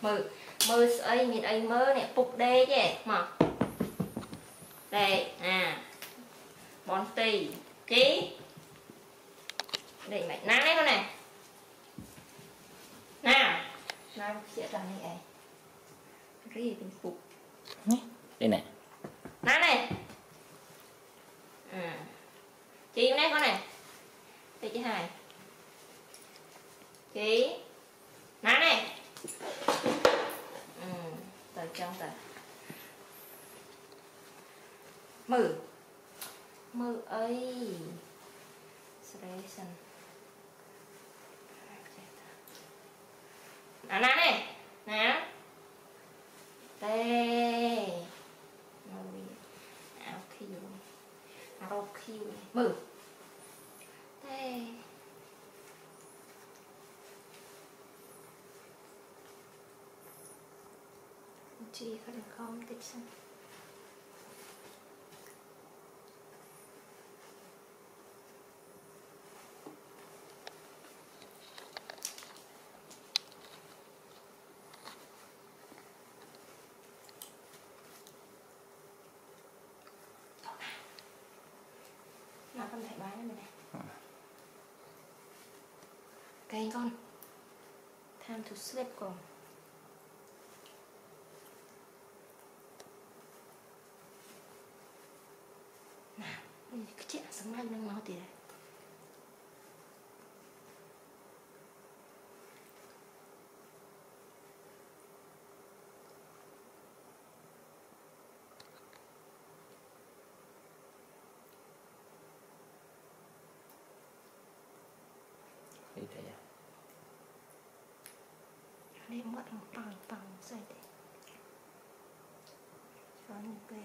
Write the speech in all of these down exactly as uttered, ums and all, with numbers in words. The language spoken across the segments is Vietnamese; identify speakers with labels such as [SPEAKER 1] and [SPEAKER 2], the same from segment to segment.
[SPEAKER 1] mơ mơ ấy mình ấy mơ nè phục đê chứ mà đây à bón tì ký đây mày nát đấy con này nào nào sẽ ra này ấy cái gì mình phục
[SPEAKER 2] đây này
[SPEAKER 1] nát này à chị này con này đây chị hai chị nát này ừ tới trong tới mơ mơ ấy selection à nè này nè tê mơ áo khiu áo khiu mơ tê chị có được không tích xong nào con thẻ bán này này cây con time to sleep con nào cái chuyện sống lạnh đang máu thì đấy
[SPEAKER 2] đi thấy à
[SPEAKER 1] đây mất một bằng bằng dây để cho những cái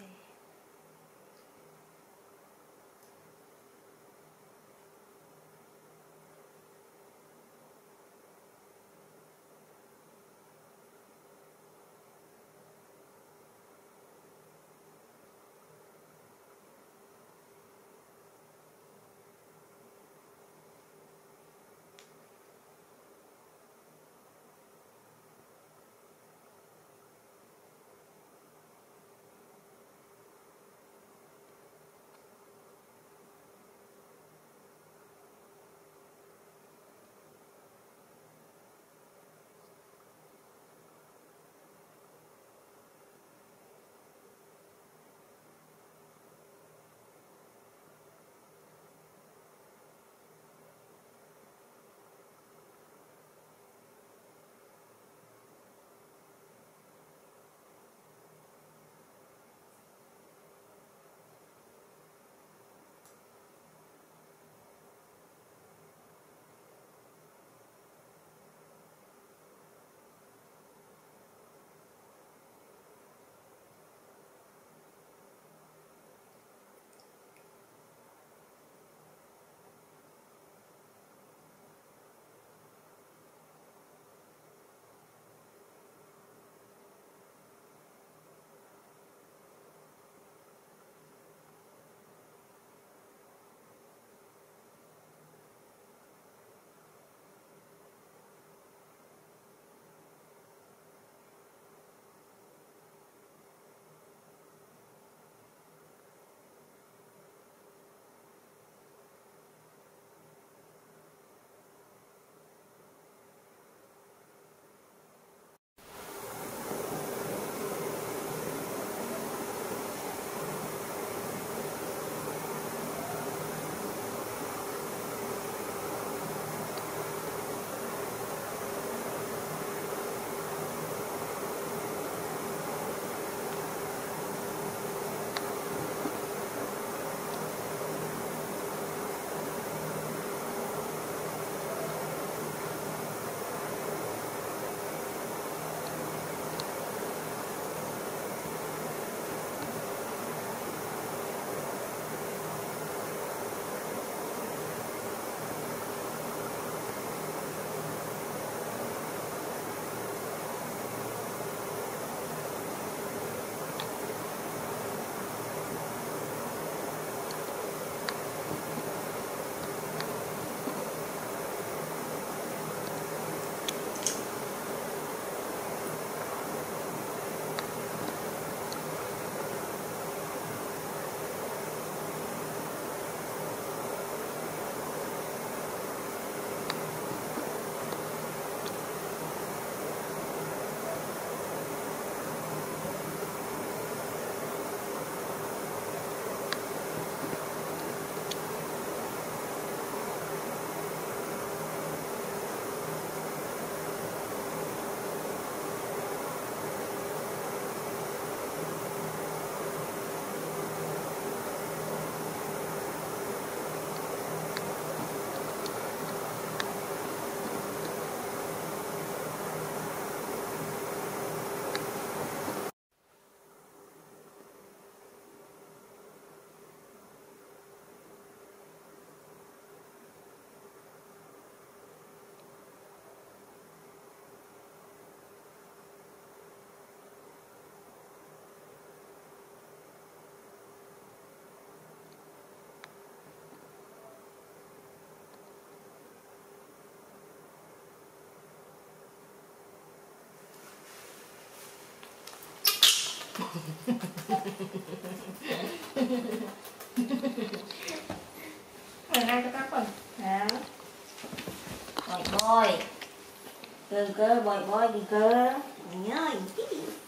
[SPEAKER 1] Mình ăn cho các phần. Đó. Bòi bòi. Cơ cơ bòi bòi đi cơ. Nhớ gì.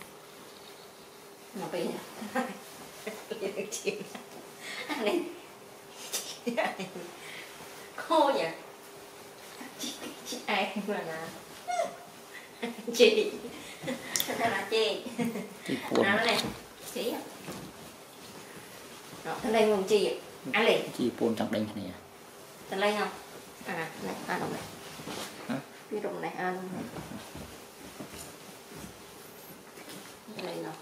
[SPEAKER 1] Mà bây giờ. Ăn đi. Khô nhỉ. Chị, chị ai mà là chị. Thật là chị.
[SPEAKER 2] Chị buồn.
[SPEAKER 1] Nào này. Chị à. Đó, thân đây không chị. Ăn liền.
[SPEAKER 2] Chị buồn trong đánh này à?
[SPEAKER 1] Thân đây không? À, này, ăn đồng này.
[SPEAKER 2] Hả?
[SPEAKER 1] Cái đồng này ăn đồng này. Đây nào.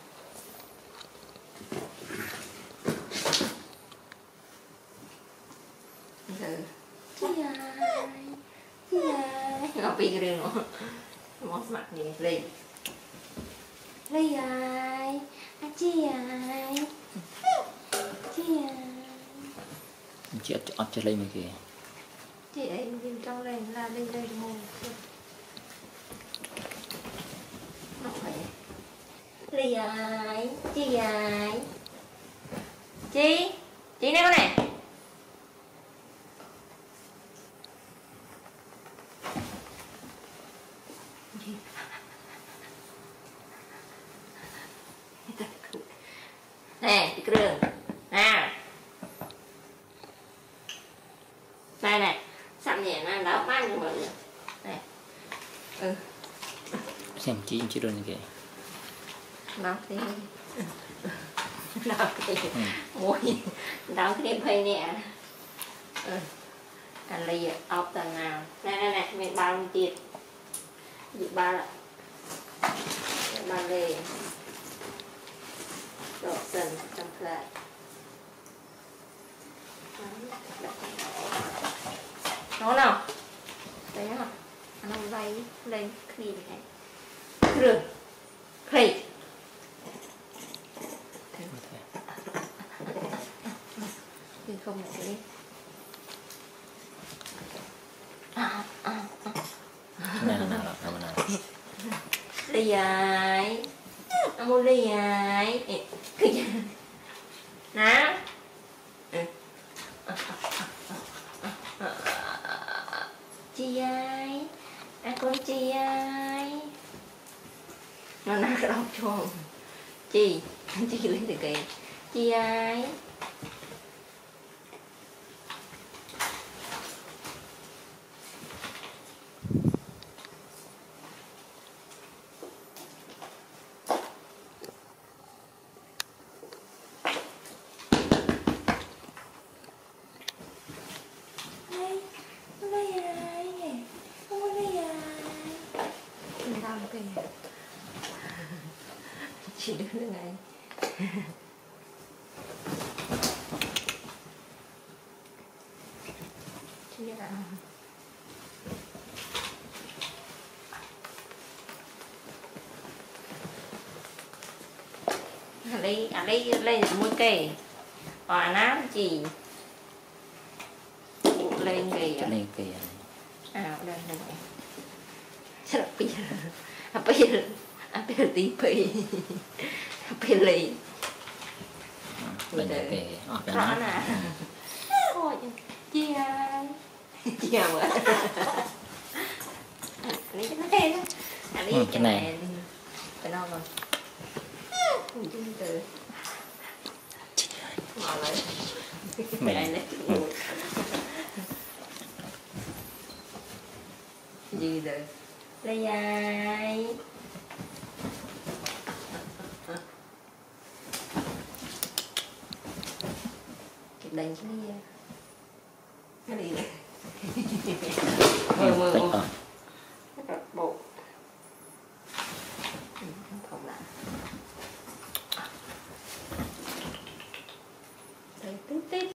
[SPEAKER 1] Giờ. Chị ơi. Chị ơi. Ngọc bị cái đường nữa. Món mặt gì lên. Ly ơi. À chị ơi. Chị ơi.
[SPEAKER 2] Chị ọt cho lên kìa.
[SPEAKER 1] Chị ấy nhìn trong lên là lên đây mồm. Nó phải. Ly ơi. Chị ơi. Chị. Chị này con này. Nè, cái đường. À. Đây này. Xăm nhẹ nó đau mắt như vậy. Này. Ừ.
[SPEAKER 2] Xem chị chị rồi kìa.
[SPEAKER 1] Đau thì đau thì môi đau cái đêm hơi nè. Ừ. Anh ly ốc tầng nào. Này này này, mình bao nhiêu tiền. Dị ba lại. Ba lê. Đổ sần trong lại. Nó nào. Đấy hả? Nó vay lên cream này. Cream. Cream. Thì không lại đi. À, à, à.
[SPEAKER 2] Nào nào nào nào nào.
[SPEAKER 1] Ly ơi. Ông mua ly ơi. Nào. Chị ơi. À con chị ơi. Nó nát cái đầu chuồng. Chị. Chị lấy từ kìa. Chị ơi. Chị đứng này. Chị biết à. À đây, à đây lên mũi kề. Và nám chị. Lên kìa.
[SPEAKER 2] Lên kìa.
[SPEAKER 1] À đây đây. Chắc là bây giờ. À bây giờ. À bây giờ tí phì. À bây giờ lì.
[SPEAKER 2] Lên kìa. Ọt
[SPEAKER 1] rõ nè. Ôi chị ơi. Chị ơi mà. Lấy cái này đó. À lấy cái này. Phải đâu rồi. Ui chứ từ. Ngồi lại. Mẹ này. Gì rồi. Đây ai. Đánh cái gì cái gì này mơ mơ mơ bộ không lại thấy tít tít